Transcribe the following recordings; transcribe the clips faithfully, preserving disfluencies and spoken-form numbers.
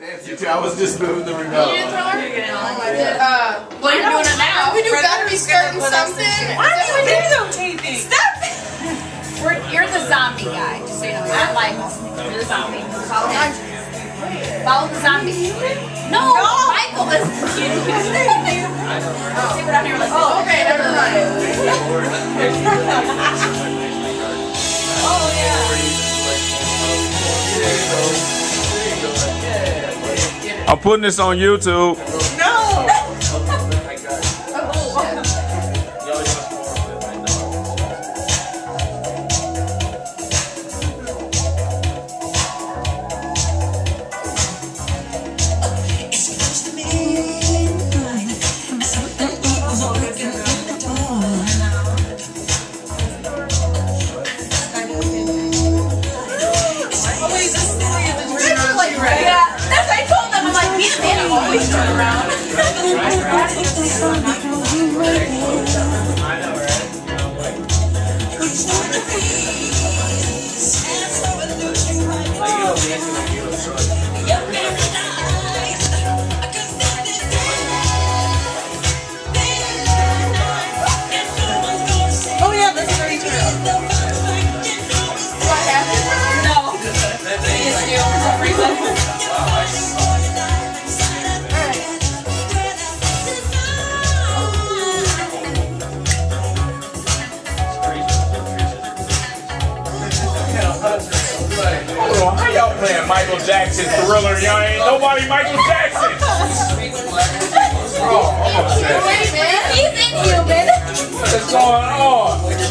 Fancy too. I was just moving the remote. You didn't throw her? No, I did. Uh, Well, you're doing it now. we do gotta be starting something. Why are you videotaping? Stop it! We're, you're the zombie guy, just so you know. You're like, you're the zombie. Follow me. Follow the zombie. No, no. Michael is cute. See, we're down here like this. Oh, okay, never mind. Oh, yeah. I'm putting this on YouTube. No! Always turn around. Oh yeah, that's very true. What happened? No. He is new for some reason. How y'all playing Michael Jackson Thriller? Y'all ain't nobody Michael Jackson. Oh, almost there. Wait, man. He's inhuman. What's going on?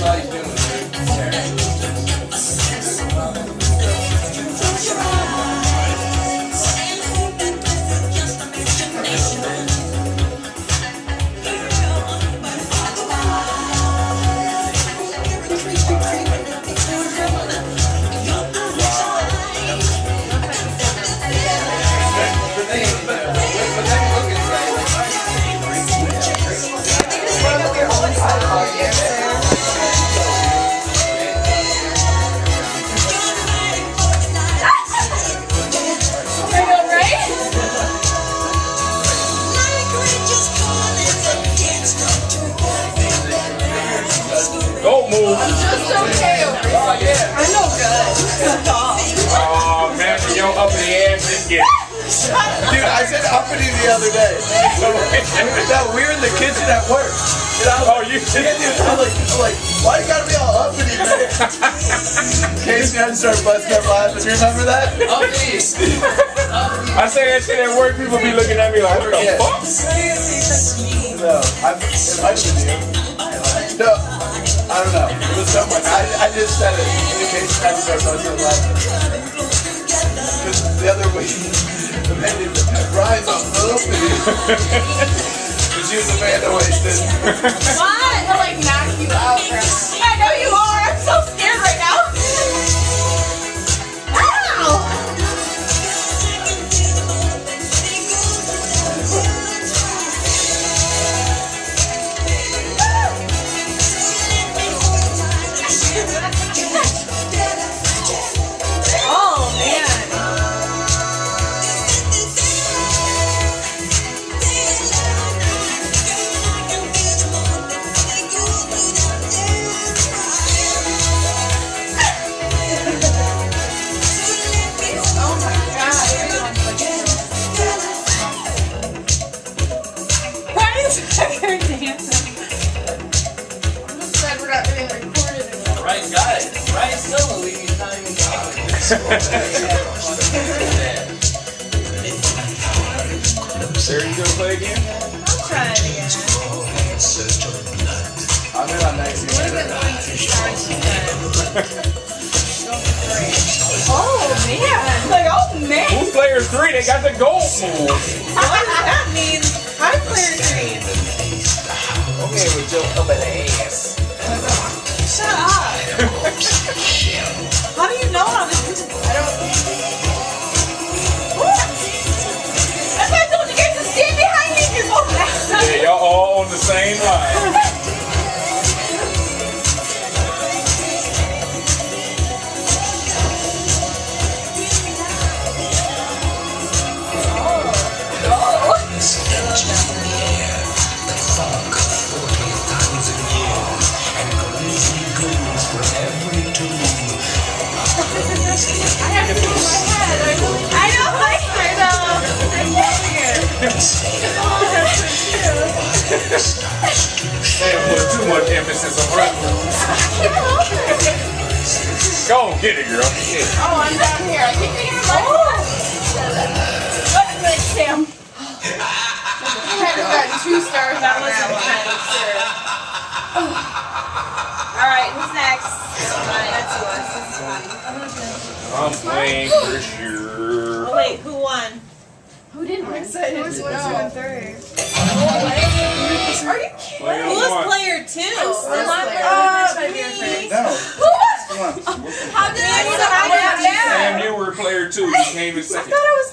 Don't move. I'm just okay over here. Oh, yeah. I know good. Oh, man, your uppity ass is getting. Dude, I said uppity the other day. No, we were in the kitchen at work. And I was Oh, you did? yeah, dude, I'm like, I'm like, why you gotta be all uppity, man? Casey had to start busting up laughing. You remember that? Uppity. I say that shit at work, people be looking at me like, what the Yeah. fuck? No, I, it might have been you. No, I don't know. It was someone. I, I just said it. In case I had to start busting up laughing. Because the other week, the man did Brian's on uppity. But she was a man that wasted. What? To like knock you out, bro. I know you are. I'm so scared right now. Ow! Oh man. Oh my god. Why is Tucker dancing? I'm just glad we're not getting recorded anymore. Right guy. Right still leaving you not even talking. Sarah, you gonna play again? I'll try it again. I'm in on next What is year. it going to start again? Oh man. Like oh man. Who's player three? They got the gold move. What does that mean? I'm player three. Okay, with your uppity ass. Shut up. How do you know how to do this? I don't. That's why I told you guys to stand behind me if you're both laughing. Yeah, y'all all on the same line. Sam put too much emphasis on her moves. Go on, get it, girl. Get it. Oh, I'm down here. I keep thinking about What's good, Sam? You had to got two stars That on was that one. Alright, who's next? That's yours. This is funny. I'm playing for sure. Oh, wait, who won? Who didn't win? Who's one, two, and three? Are you kidding? Player Who was one. player two? Uh, me. No. Who was? Come on. How did I That's what I got. Sam, you were player two. You came in I second. thought I was